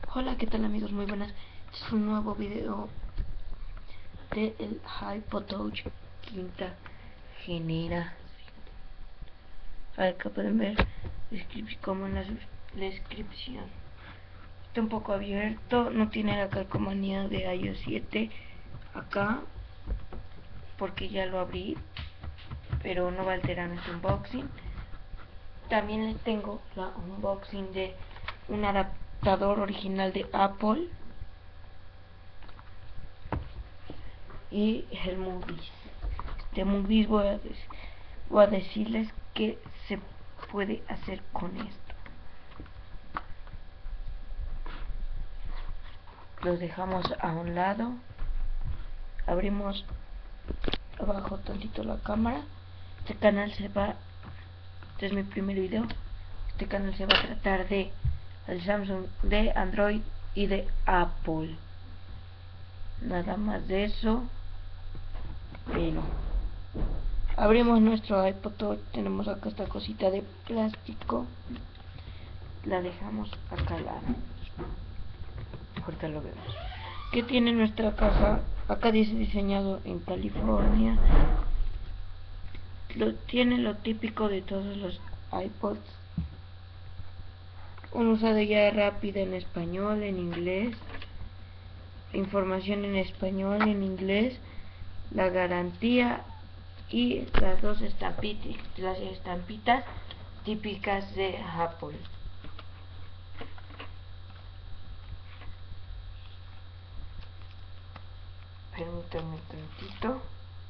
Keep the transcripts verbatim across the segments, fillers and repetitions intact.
Hola, ¿qué tal amigos? Muy buenas. Este es un nuevo video de el iPod Touch quinta generación. Acá pueden ver como en la descripción. Está un poco abierto, no tiene la calcomanía de iOS siete acá porque ya lo abrí, pero no va a alterar nuestro unboxing. También les tengo la unboxing de un adaptador original de Apple y el Movies. De Movies voy a, voy a decirles qué se puede hacer con esto. Los dejamos a un lado, abrimos abajo tantito la cámara. Este canal se va, este es mi primer video, este canal se va a tratar de el Samsung, de Android y de Apple. Nada más de eso. Bueno, abrimos nuestro iPod Touch. Tenemos acá esta cosita de plástico, la dejamos acá al lado. Ahorita lo vemos. ¿Qué tiene nuestra caja? Acá dice diseñado en California. Lo, tiene lo típico de todos los iPods: un usado ya rápida en español, en inglés, información en español, en inglés, la garantía y las dos estampitas, las estampitas típicas de Apple. Permítanme un tantito.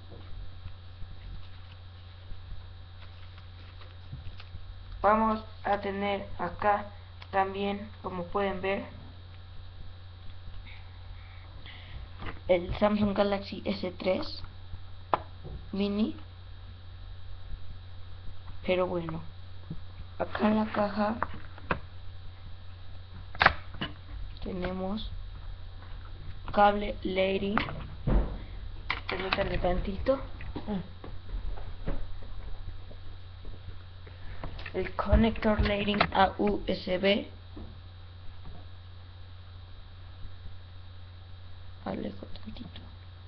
Vamos a tener acá también, como pueden ver, el Samsung Galaxy S tres Mini. Pero bueno, acá en la caja tenemos cable Lightning. Permítanme tantito. El conector Lightning a U S B. Alejo tantito.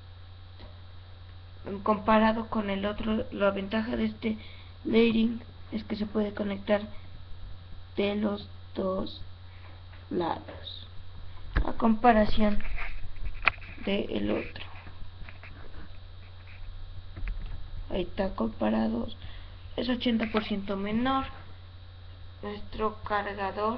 Comparado con el otro, la ventaja de este Lightning es que se puede conectar de los dos lados, a comparación de el otro. Ahí está comparado, es ochenta por ciento menor. Nuestro cargador.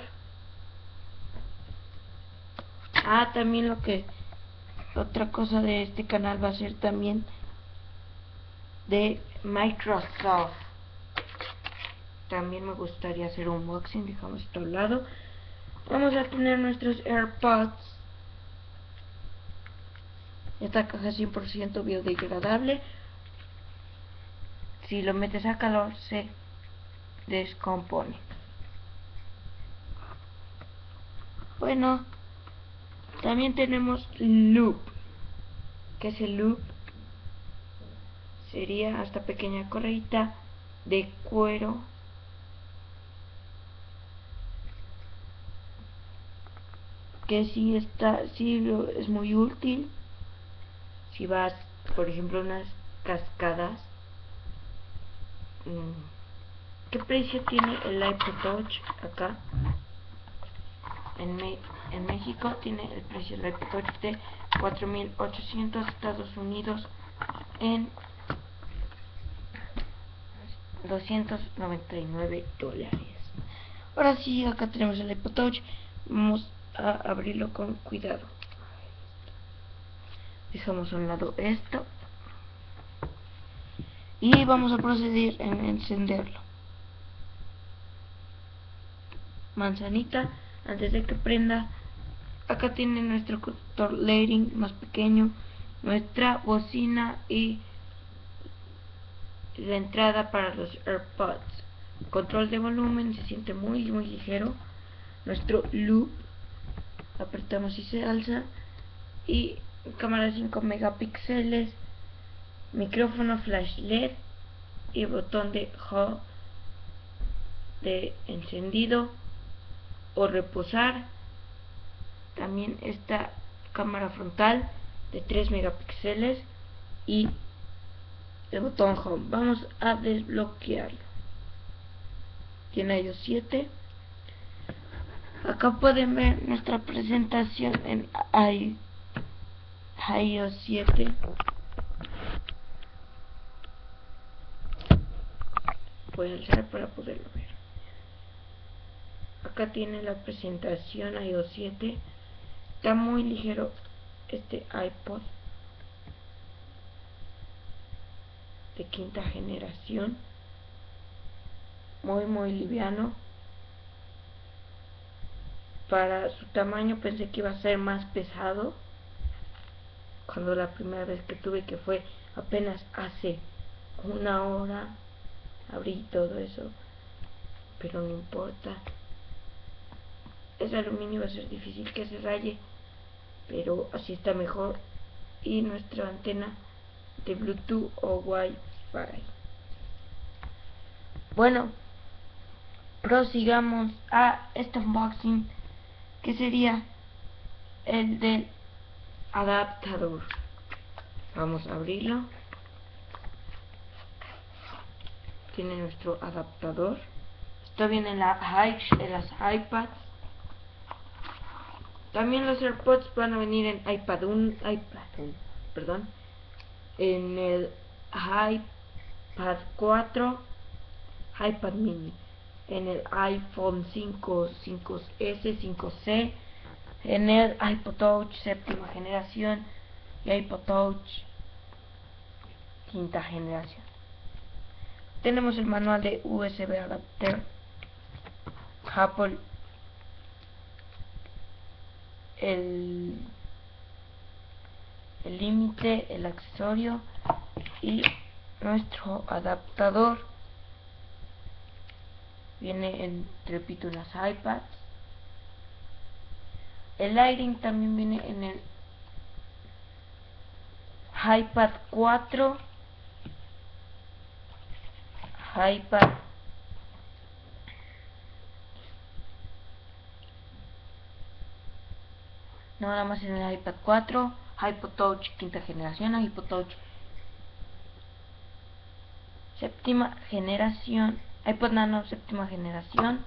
Ah, también lo que otra cosa de este canal va a ser también de Microsoft. También me gustaría hacer un unboxing. Dejamos esto al lado. Vamos a tener nuestros AirPods. Esta caja es cien por ciento biodegradable. Si lo metes a calor se descompone. Bueno, también tenemos loop. ¿Qué es el loop? Sería esta pequeña correita de cuero que sí está, sí es muy útil si vas, por ejemplo, a unas cascadas. ¿Qué precio tiene el iPod Touch acá? En, Me en México tiene el precio del iPod Touch de cuatro mil ochocientos Estados Unidos en doscientos noventa y nueve dólares. Ahora sí, acá tenemos el iPod Touch. Vamos a abrirlo con cuidado. Dejamos a un lado esto y vamos a proceder en encenderlo. Manzanita antes de que prenda. Acá tiene nuestro conector Lightning más pequeño, nuestra bocina y la entrada para los AirPods. Control de volumen, se siente muy muy ligero. Nuestro loop, apretamos y se alza. Y cámara cinco megapíxeles, micrófono flash L E D y botón de home de encendido o reposar. también esta cámara frontal de tres megapíxeles y el botón home. Vamos a desbloquearlo. Tiene iOS siete. Acá pueden ver nuestra presentación en iOS siete. Voy a alzar para poderlo ver. Acá tiene la presentación iOS siete. Está muy ligero este iPod de quinta generación, muy muy liviano. Para su tamaño pensé que iba a ser más pesado cuando la primera vez que tuve, que fue apenas hace una hora, abrí todo eso, pero no importa. Ese aluminio va a ser difícil que se raye, pero así está mejor. Y nuestra antena de Bluetooth o Wi-Fi. Bueno, prosigamos a este unboxing, que sería el del adaptador. Vamos a abrirlo. Tiene nuestro adaptador. Esto viene en, la, en las iPads. También los AirPods van a venir en iPad uno, iPad uno, perdón, en el iPad cuatro, iPad mini, en el iPhone cinco, cinco ese, cinco ce, en el iPod Touch séptima generación y iPod Touch quinta generación. Tenemos el manual de U S B adapter, Apple, el el límite, el accesorio y nuestro adaptador. Viene en, repito, en las iPads. El Lighting también viene en el iPad cuatro, iPad no, nada más en el iPad cuatro, iPod Touch quinta generación, iPod Touch séptima generación, iPod Nano séptima generación,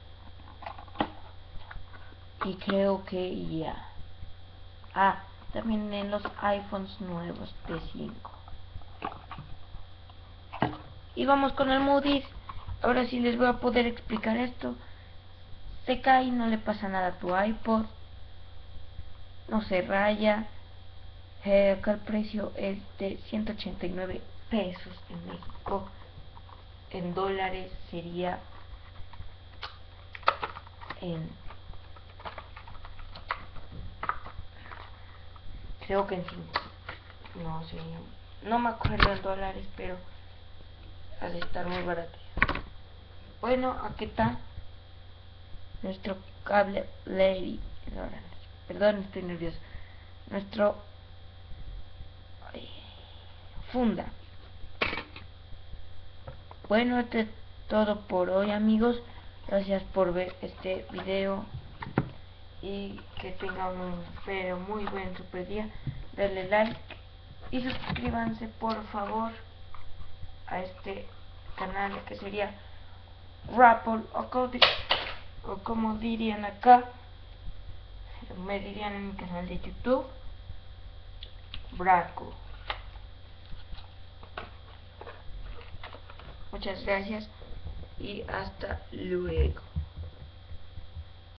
y creo que ya. Ah, también en los iPhones nuevos de cinco. Y vamos con el Moody's. Ahora sí les voy a poder explicar esto. Se cae y no le pasa nada a tu iPod, no se raya. Eh, acá el precio es de ciento ochenta y nueve pesos en México. En dólares sería en, creo que en cinco, no sé, no me acuerdo en dólares, pero ha de estar muy barato. Bueno, aquí está nuestro cable Lady, perdón, estoy nervioso, nuestro ay, funda. Bueno, esto es todo por hoy, amigos. Gracias por ver este video y que tengan un pero muy buen super día. Denle like y suscríbanse por favor a este canal, que sería Rapple, o, o como dirían acá, me dirían en mi canal de YouTube, Braco. Muchas gracias y hasta luego.